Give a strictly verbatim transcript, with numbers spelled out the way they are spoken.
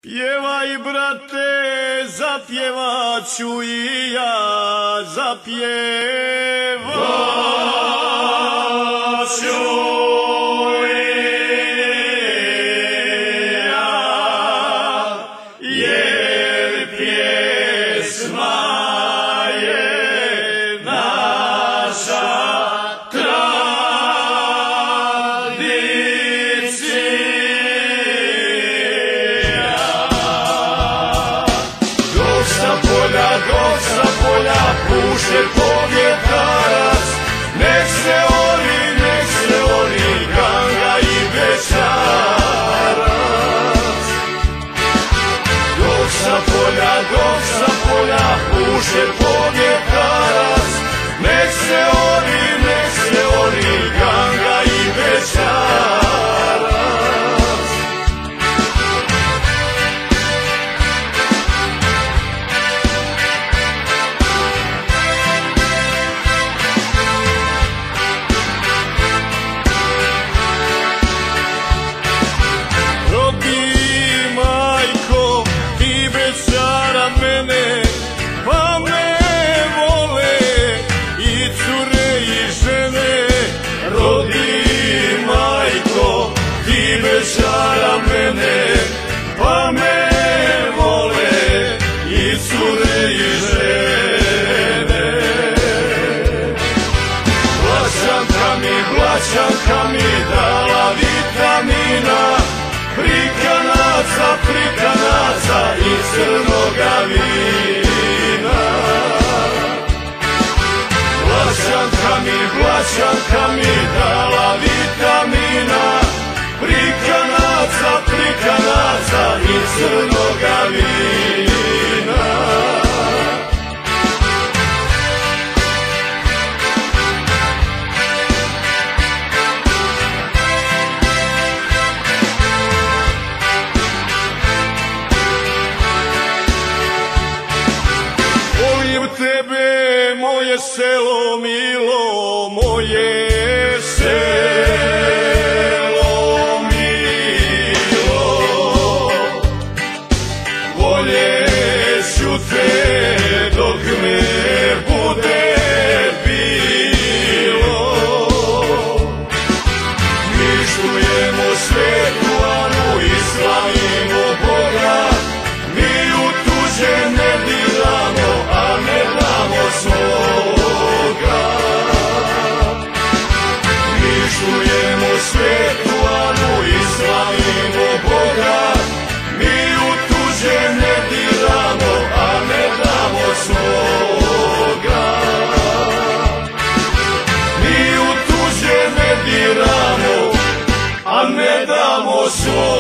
Pjevaj, brate, zapjevat ću i ja, zapjevat ću i ja, jer pjesma je naša dok sa polja puše povjetarac, nek se ori, nek se ori ganga i bećarac. Dok sa polja, dok sa polja puše povjetarac, nek se ori, nek se ori ganga i bećarac. Mene, pa me vole i cure i žene. Rodi, majko, ti bećara mene, pa me vole i cure i žene. Blaćanka mi, blaćanka mi dala vitamina, prikanaca, prikanaca i crnoga vina. Blaćanka mi, blaćanka mi dala vitamina, prikanaca, prikanaca i crnoga vina. Tebe, moje selo milo, moje selo milo, voljeću te dok me bude bilo. Mi štujemo svetu Anu i slavimo Boga, mi u tuđe ne diramo, a ne damo svoga. Mi štujemo svetu Anu i slavimo Boga, mi u tuđe ne diramo, a ne damo svoga. Mi u tuđe ne diramo, a ne damo svoga.